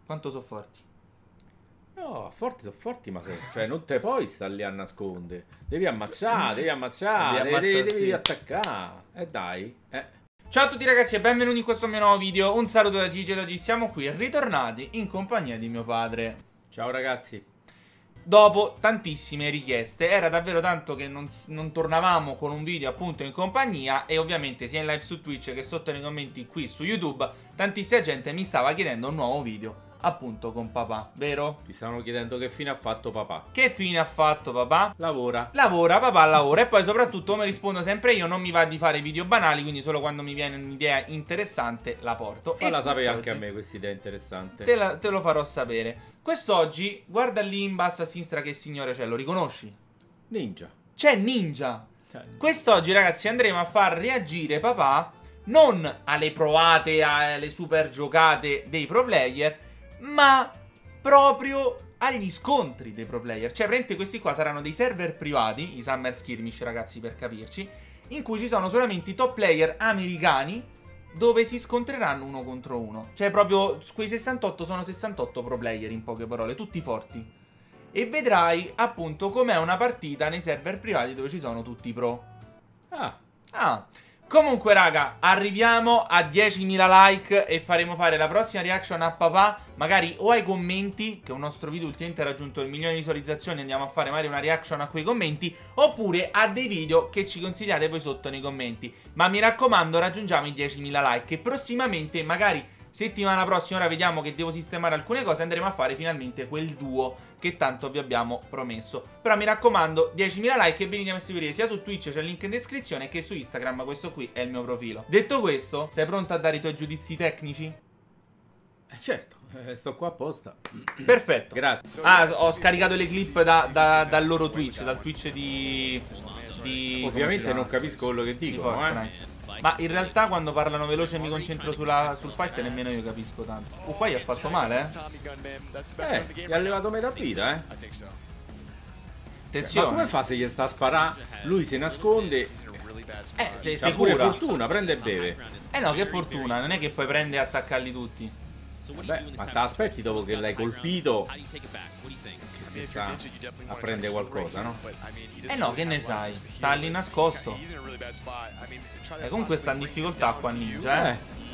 Quanto sono forti? No, forti sono forti, ma cioè non te puoi stare lì a nascondere. Devi ammazzare, devi attaccare. Dai, Ciao a tutti ragazzi e benvenuti in questo mio nuovo video. Un saluto da Gigi ed oggi siamo qui ritornati in compagnia di mio padre. Ciao ragazzi. Dopo tantissime richieste, era davvero tanto che non tornavamo con un video appunto in compagnia. E ovviamente sia in live su Twitch che sotto nei commenti qui su YouTube tantissima gente mi stava chiedendo un nuovo video appunto con papà, vero? Ti stavano chiedendo che fine ha fatto papà. Che fine ha fatto papà? Lavora. Lavora, papà lavora. E poi soprattutto, come rispondo sempre io, non mi va di fare video banali, quindi solo quando mi viene un'idea interessante la porto. Falla sapere anche a me questa idea interessante. Te lo farò sapere. Quest'oggi, guarda lì in basso a sinistra che signore c'è, lo riconosci? Ninja. C'è Ninja. Quest'oggi ragazzi andremo a far reagire papà non alle provate, alle super giocate dei pro player, ma proprio agli scontri dei pro player. Cioè praticamente questi qua saranno dei server privati, i Summer Skirmish ragazzi per capirci, in cui ci sono solamente i top player americani dove si scontreranno uno contro uno. Cioè proprio quei 68 sono 68 pro player in poche parole, tutti forti. E vedrai appunto com'è una partita nei server privati dove ci sono tutti pro. Comunque raga, arriviamo a 10.000 like e faremo fare la prossima reaction a papà, magari o ai commenti, che un nostro video ultimamente ha raggiunto il 1 milione di visualizzazioni, andiamo a fare magari una reaction a quei commenti, oppure a dei video che ci consigliate voi sotto nei commenti. Ma mi raccomando, raggiungiamo i 10.000 like e prossimamente, magari settimana prossima, ora vediamo che devo sistemare alcune cose, andremo a fare finalmente quel duo che tanto vi abbiamo promesso. Però mi raccomando, 10.000 like e venite a seguire sia su Twitch, c'è il link in descrizione, che su Instagram, questo qui è il mio profilo. Detto questo, sei pronto a dare i tuoi giudizi tecnici? Certo, sto qua apposta. Perfetto. Grazie. Ho scaricato le clip dal loro Twitch, dal Twitch di ovviamente non capisco quello che dicono, Ma in realtà quando parlano veloce e mi concentro sul fight nemmeno io capisco tanto. Qua gli ha fatto male, gli ha levato metà vita, Attenzione. Ma come fa se gli sta a sparare? Lui si nasconde. Se pure cura. fortuna, prende e beve. No, che fortuna, non è che poi prende e attaccarli tutti. Vabbè, ma te aspetti dopo che l'hai colpito che si sta a prendere qualcosa, no? No, che ne sai? Sta lì nascosto. Comunque sta in difficoltà qua Ninja,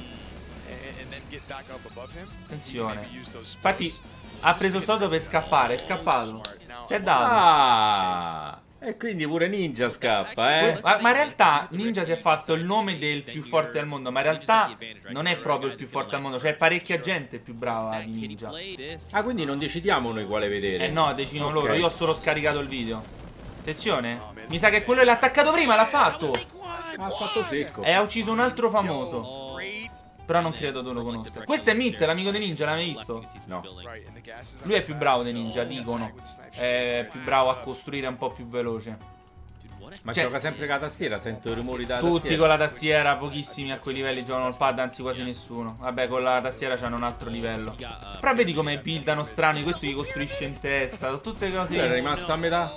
Attenzione. Infatti ha preso Soso per scappare, è scappato. Si è dato. E quindi pure Ninja scappa, Ma in realtà Ninja si è fatto il nome del più forte al mondo, ma in realtà non è proprio il più forte al mondo, c'è parecchia gente più brava di Ninja. Quindi non decidiamo noi quale vedere. No, decidono loro, io ho solo scaricato il video. Attenzione, mi sa che quello che l'ha attaccato prima l'ha fatto. Ha fatto secco. E ha ucciso un altro famoso. Però non credo tu lo conosca. Questo è Meat, l'amico di Ninja, l'hai visto? No. Lui è più bravo di Ninja, dicono. È più bravo a costruire un po' più veloce. Ma gioca sempre con la tastiera, sento i rumori da tutti tastiera. Con la tastiera, pochissimi a quei livelli giocano il pad, anzi quasi nessuno. Vabbè, con la tastiera c'hanno un altro livello. Però vedi come buildano strani, questo gli costruisce in testa, tutte cose. Era rimasto a metà.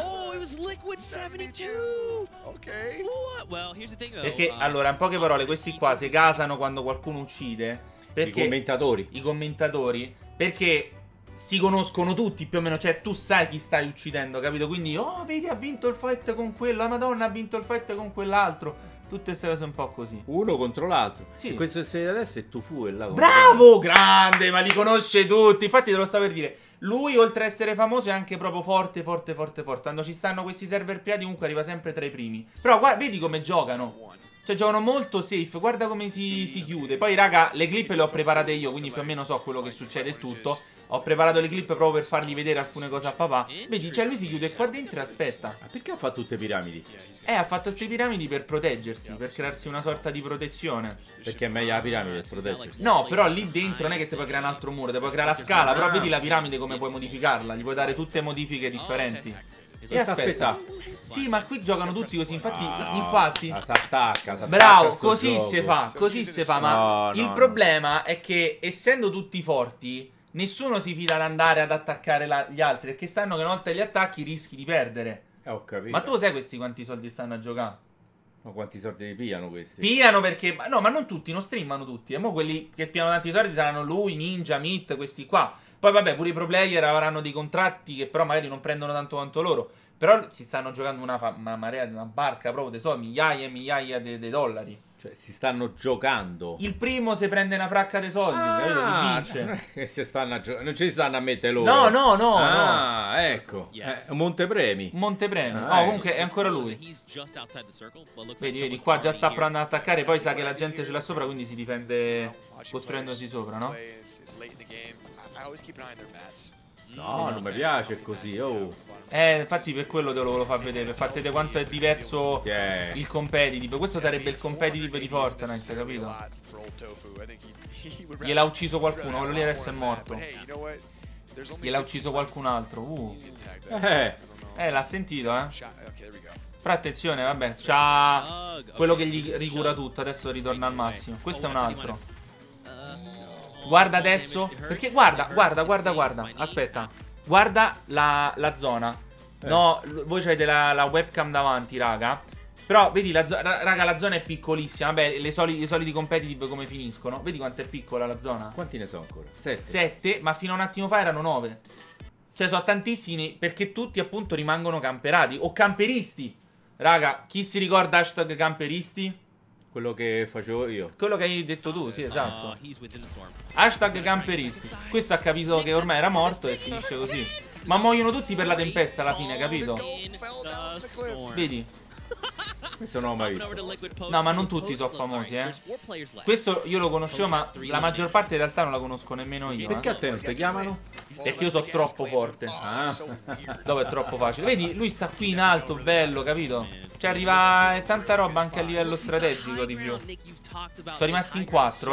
Perché allora, in poche parole, questi qua si gasano quando qualcuno uccide. Perché I commentatori. Perché si conoscono tutti più o meno, cioè tu sai chi stai uccidendo, capito? Quindi, oh, vedi, ha vinto il fight con quello, la Madonna ha vinto il fight con quell'altro. Tutte queste cose un po' così. Uno contro l'altro. Sì. E questo che sei adesso è Tufu e là. Bravo, grande, ma li conosce tutti. Infatti te lo stavo per dire. Lui, oltre a essere famoso, è anche proprio forte. Quando ci stanno questi server privati, comunque arriva sempre tra i primi. Però guarda, vedi come giocano. Cioè giocano molto safe, guarda come si chiude. Poi raga, le clip le ho preparate io, quindi più o meno so quello che succede e tutto. Ho preparato le clip proprio per fargli vedere alcune cose a papà. Vedi, cioè lui si chiude qua dentro e aspetta. Ma perché ha fatto tutte piramidi? Ha fatto queste piramidi per proteggersi, per crearsi una sorta di protezione. Perché è meglio la piramide per proteggersi? No, però lì dentro non è che ti puoi creare un altro muro, ti puoi creare la scala. Però vedi la piramide come puoi modificarla, gli puoi dare tutte modifiche differenti. E aspetta. Sì, ma qui giocano tutti così, infatti. S'attacca. Bravo, così si fa, ma il problema è che essendo tutti forti, nessuno si fida ad andare ad attaccare gli altri, perché sanno che una volta li attacchi rischi di perdere. Ho capito. Ma tu sai questi quanti soldi stanno a giocare? Ma quanti soldi li pigliano questi? Pigliano perché... No, ma non tutti, non streamano tutti. E mo quelli che pigliano tanti soldi saranno lui, Ninja, Meat, questi qua. Poi vabbè, pure i pro player avranno dei contratti che però magari non prendono tanto quanto loro. Però si stanno giocando una marea, una barca proprio dei soldi, migliaia e migliaia di dollari. Cioè, si stanno giocando. Il primo se prende una fracca dei soldi, capito? Chi vince. Non ci stanno a mettere loro. No. Ecco. Montepremi. Montepremi. Comunque è ancora lui. Vedi, qua già sta provando ad attaccare. Poi sa che la gente ce l'ha sopra, quindi si difende costruendosi sopra, no? No, non mi piace così. Infatti per quello te lo volevo far vedere. Per farti vedere quanto è diverso il competitive. Questo sarebbe il competitive di Fortnite, capito? Gliel'ha ucciso qualcuno. Quello lì adesso è morto. Gliel'ha ucciso qualcun altro. L'ha sentito, Però attenzione, vabbè. C'ha quello che gli ricura tutto. Adesso ritorna al massimo. Questo è un altro. Guarda adesso. Perché guarda. Aspetta. Guarda la zona. No, voi avete la webcam davanti, raga. Però vedi, raga, la zona è piccolissima. Vabbè, i soliti competitive come finiscono. Vedi quanto è piccola la zona. Quanti ne sono ancora? 7, ma fino a un attimo fa erano 9. Cioè sono tantissimi, perché tutti appunto rimangono camperati. O camperisti. Raga, chi si ricorda hashtag camperisti? Quello che facevo io. Quello che hai detto tu, sì, esatto. Hashtag camperisti. Questo ha capito che ormai era morto e finisce così. Ma muoiono tutti per la tempesta alla fine, capito? Vedi? Questo non l'ho mai visto. No, ma non tutti sono famosi, Questo io lo conoscevo, ma la maggior parte in realtà non la conosco nemmeno io. Perché a te non ti chiamano? Perché io sono troppo forte. Dopo è troppo facile. Vedi, lui sta qui in alto, bello, capito? Cioè arriva tanta roba anche a livello strategico di più. Sono rimasti in 4,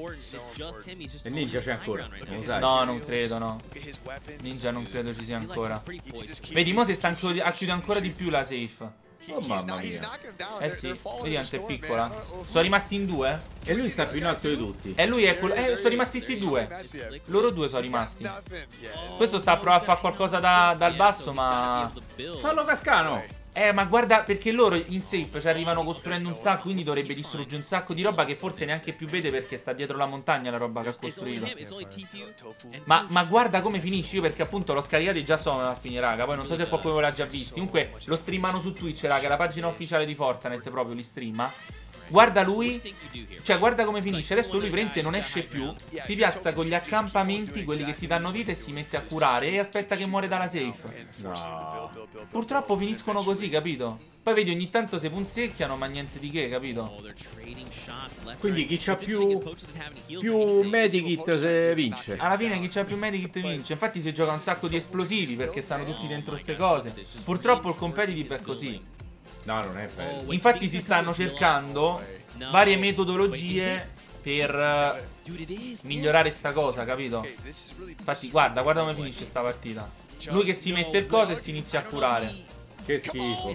E Ninja c'è ancora? No, non credo, no. Ninja non credo ci sia ancora. Vedi, mo si sta a chiudere ancora di più la safe. Oh mamma mia. Sì, vedi quanto è piccola. Sono rimasti in 2. E lui sta più in alto di tutti. E lui è quello. Sono rimasti sti 2. Loro 2 sono rimasti. Questo sta a provare a fare qualcosa dal basso, ma... Fallo cascano. Ma guarda, perché loro in safe ci arrivano costruendo un sacco, quindi dovrebbe distruggere un sacco di roba che forse neanche più vede perché sta dietro la montagna la roba che ha costruito. Ma guarda come finisce, io perché appunto l'ho scaricato e già so come va a finire, raga. Poi non so se qualcuno l'ha già visto. Comunque lo streamano su Twitch, raga, la pagina ufficiale di Fortnite proprio li streama. Guarda lui, cioè guarda come finisce. Adesso lui prende, non esce più. Si piazza con gli accampamenti, quelli che ti danno vita, e si mette a curare e aspetta che muore dalla safe. No. Purtroppo finiscono così, capito? Poi vedi ogni tanto si punzecchiano, ma niente di che, capito? Quindi chi c'ha più medikit se vince. Alla fine chi c'ha più medikit vince. Infatti si gioca un sacco di esplosivi perché stanno tutti dentro ste cose. Purtroppo il competitive è così. No, non è bello. Infatti si stanno cercando varie metodologie per migliorare sta cosa, capito? Infatti guarda come finisce sta partita. Lui che si mette il coso e si inizia a curare. Che schifo.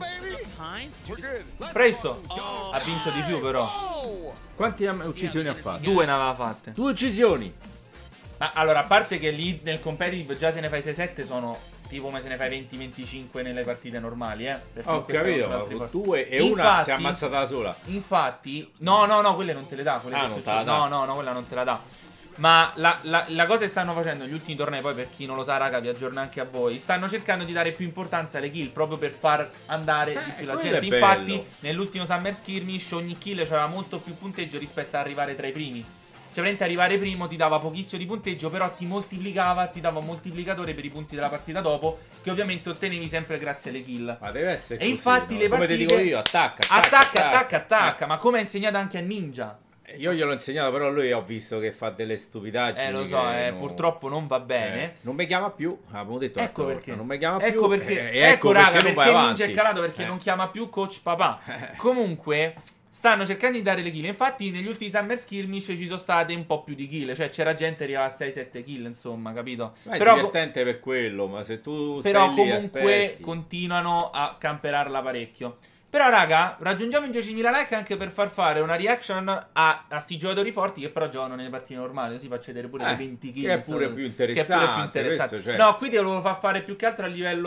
Presto. Ha vinto di più però. Quante uccisioni ha fatto? 2 ne aveva fatte. 2 uccisioni. Allora, a parte che lì nel competitive già se ne fai 6-7 sono tipo come se ne fai 20-25 nelle partite normali, Ho capito, ma 2 e una si è ammazzata da sola. Infatti, no, quelle non te le dà. Non te la dà. No, quella non te la dà. Ma la cosa che stanno facendo negli ultimi tornei, poi per chi non lo sa, raga, vi aggiorno anche a voi. Stanno cercando di dare più importanza alle kill, proprio per far andare di più la gente. Infatti, nell'ultimo Summer Skirmish ogni kill aveva molto più punteggio rispetto a arrivare tra i primi. Cioè, veramente arrivare primo ti dava pochissimo di punteggio, però ti moltiplicava, ti dava un moltiplicatore per i punti della partita dopo, che ovviamente ottenevi sempre grazie alle kill. Ma deve essere così, infatti no? Le partite... Come ti dico io, attacca. Ma come ha insegnato anche a Ninja. Io gliel'ho insegnato, però lui ho visto che fa delle stupidaggini. Lo so, purtroppo non va bene. Cioè, non mi chiama più. Avevo detto ecco perché. Non mi chiama più. Ecco perché. Ecco raga, perché Ninja è calato, perché non chiama più Coach Papà. Comunque... stanno cercando di dare le kill. Infatti negli ultimi Summer Skirmish ci sono state un po' più di kill. Cioè c'era gente che arrivava a 6-7 kill, insomma, capito? Ma è divertente per quello. Ma se tu stai lì, comunque aspetti, continuano a camperarla parecchio. Però raga, raggiungiamo i 10.000 like anche per far fare una reaction a sti giocatori forti che però giocano nelle partite normali. Così faccio vedere pure le 20 kill. Che è pure più interessante. Cioè... No, qui te lo volevo far fare più che altro a livello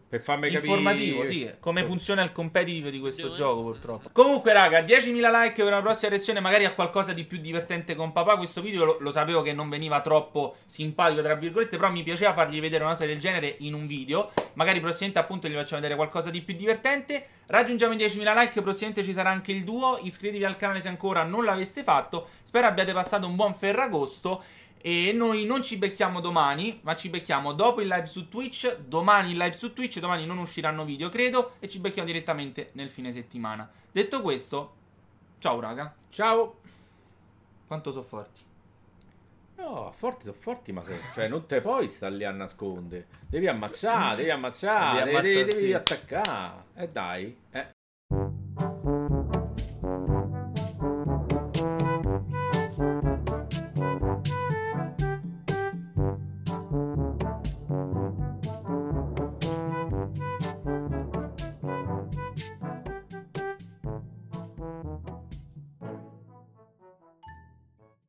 Per farmi capire... Informativo, sì, come funziona il competitive di questo gioco, purtroppo. Comunque, raga, 10.000 like per una prossima lezione, magari a qualcosa di più divertente con papà. Questo video lo sapevo che non veniva troppo simpatico, tra virgolette, però mi piaceva fargli vedere una cosa del genere in un video. Magari prossimamente, appunto, gli facciamo vedere qualcosa di più divertente. Raggiungiamo i 10.000 like, prossimamente ci sarà anche il duo. Iscrivetevi al canale se ancora non l'aveste fatto. Spero abbiate passato un buon Ferragosto. E noi non ci becchiamo domani, ma ci becchiamo dopo il live su Twitch. Domani il live su Twitch, domani non usciranno video, credo. E ci becchiamo direttamente nel fine settimana. Detto questo, ciao raga. Ciao. Quanto sono forti? No, sono forti, ma cioè, non te puoi stare lì a nascondere. Devi ammazzare, devi Devi attaccare. Dai.